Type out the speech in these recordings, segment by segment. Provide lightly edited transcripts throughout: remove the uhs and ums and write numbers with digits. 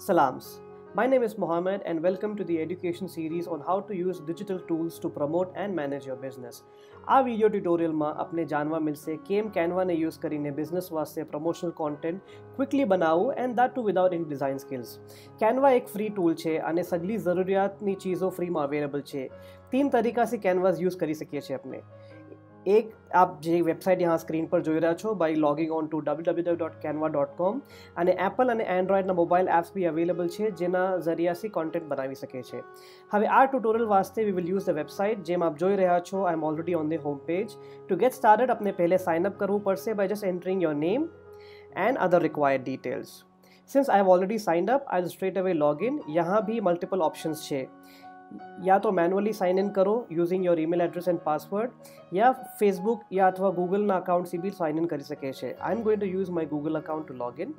Salams. My name is Mohammed and welcome to the education series on how to use digital tools to promote and manage your business. આ video ટ્યુટોરિયલમાં આપણે જાણવા મળશે કેમ કેનવાને use કરીને business વાસ્તે પ્રમોશનલ કોન્ટેન્ટ ક્વિકલી બનાવવું and that too without any design skills. Canva એક ફ્રી ટૂલ છે અને સગલી જરૂરિયાતની ચીज़ो ફ્રીમાં અવેલેબલ છે. 3 તરીકાથી કેનવાસ યુઝ કરી શકીએ છીએ આપણે. एक आप જે વેબસાઇટ यहाँ સ્ક્રીન પર જોઈ રહ્યા છો by logging on two www.canva.com અને એપલ અને એન્ડ્રોઇડના મોબાઈલ એપ્સ બી અવેલેબલ છે જેના જરિયાથી કોન્ટેન્ટ બનાવી શકે છે. હવે આ ટ્યુટોરિયલ વાસ્તે we will use the website. જેમ આપ જોઈ રહ્યા છો I am already on the home page. To get started આપણે પહેલે સાઇન અપ કરવું પડશે by just entering your name and other required details. Since I have already signed up I will straight away log in. यहाँ भी multiple options છે. या तो manually sign in करो using your email address and password या Facebook या अथवा गूगलना account से भी साइन इन કરી શકે છે. I am going to use my Google account to log in.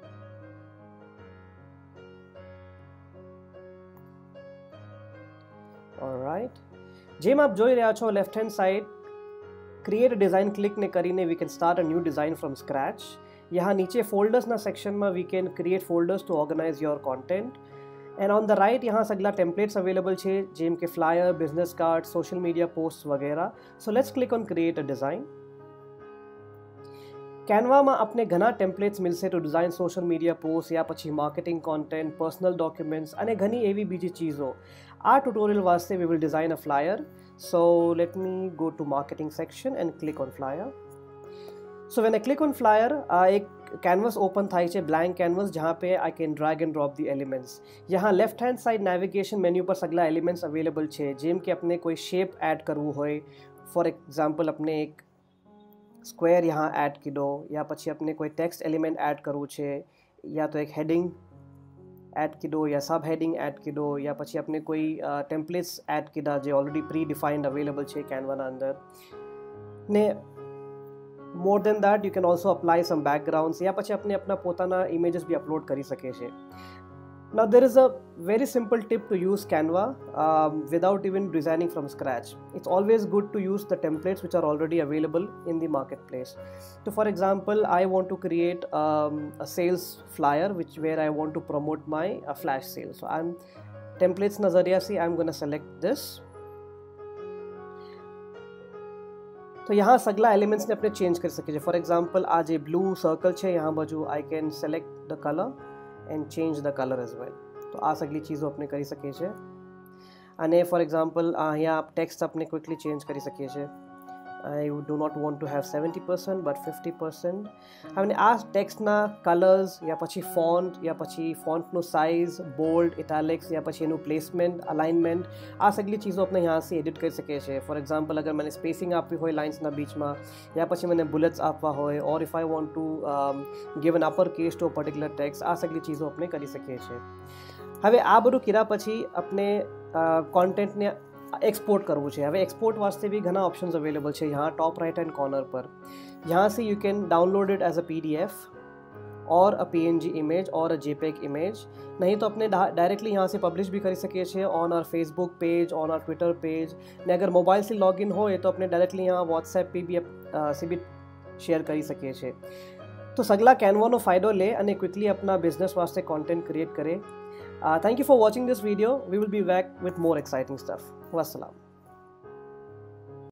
Alright. જેમ આપ જોઈ રહ્યા છો left hand side create design click ને કરીને we can start a new design from scratch. यहाँ नीचे फोल्डर्स ना सेक्शन में we can create folders to organize your content. And on the right यहाँ सगला टेम्पलेट्स अवेलेबल है जेम के flyer, business card, social media post वगैरह. So let's click on create a design. Canva में अपने घना टेम्पलेट्स मिलसे to design social media post या पछी मार्केटिंग कॉन्टेंट, पर्सनल डॉक्यूमेंट्स अने घनी एवी बीजी चीज़ों. आ ट्यूटोरियल वास्ते we will design a flyer. So let me go to marketing section and click on flyer. So when I click on flyer एक कैनवस ओपन थाई छे, ब्लैंक कैनवस, जहाँ पे I can drag and drop the elements. यहाँ left hand side navigation menu पर सगला elements available है जेम के अपने कोई शेप ऐड करवू होय. फॉर एग्जाम्पल अपने एक स्क्वेर यहाँ ऐड कीधो या पछी अपने कोई टेक्स्ट एलिमेंट ऐड करवू छे या तो एक हेडिंग ऐड कीधो या सब हेडिंग ऐड कीधो या पछी अपने कोई टेम्पलेट्स ऐड कीधा जे ऑलरेडी प्री डिफाइंड अवेलेबल है कैनवाना अंदर ने. More than that you can also apply some backgrounds या પછી अपने अपना પોતાના ઇમેजेस भी अपलोड કરી શકે છે. Now there is a very simple tip to use Canva without even designing from scratch. It's always good to use the templates which are already available in the marketplace. So for example, I want to create a sales flyer where I want to promote my flash sale. So I'm templates nazariya se I'm going to select this. तो यहाँ सगला elements ने अपने change कर सके. For example आज ये blue circle है यहाँ बाजू I can select the colour and change the colour as well. तो आ सगली चीज़ों अपने करी सके छे. अने फॉर एग्जाम्पल यहाँ आप टेक्स्ट अपने क्विकली चेंज करी सके छे. I do not want to have 70% but 50%. हमने आ टेक्स्टना कलर्स या पछी फॉन्ट या पछी फॉन्टनो साइज, बोल्ड, इटालिक्स या पछी एનું प्लेसमेंट, अलाइनमेंट आ सगली चीज़ों अपने यहाँ से एडिट कर सके छे. फॉर एग्जाम्पल अगर मैंने स्पेसिंग आपी होय लाइन्सना बीच में या पछी मैंने बुलेट्स आपवा होय और if I want to give an upper case to a particular text आ सगली चीज़ों अपने करी सके छे. हवे आ बधुं कर्या पछी अपने कॉन्टेंट ने एक्सपोर्ट करવું છે. હવે एक्सपोर्ट वास्ते भी घना ऑप्शंस अवेलेबल है. यहाँ टॉप राइट हैंड कॉर्नर पर यहाँ से you can download it as a PDF और अ PNG इमेज और अ JPEG इमेज. नहीं तो अपने डायरेक्टली यहाँ से पब्लिश भी कर सके छे on our Facebook page, on our Twitter page. ने अगर मोबाइल से लॉगिन हो तो अपने डायरेक्टली यहाँ व्हाट्सएप पे भी से भी शेयर कर सके छे. तो सगला कैनवानो फायदो ले अने क्विकली अपना बिजनेस वास्ते कॉन्टेंट क्रिएट करे. Thank you for watching this video. We will be back with more exciting stuff. Wassalam.